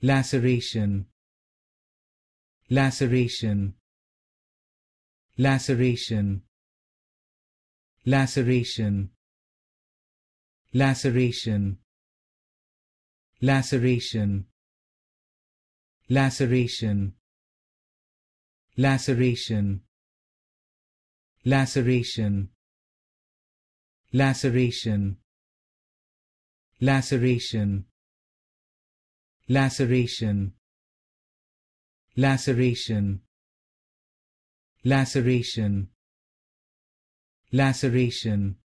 laceration, laceration, laceration, laceration, laceration, laceration, laceration, laceration, laceration, laceration, laceration, laceration, laceration, laceration, laceration,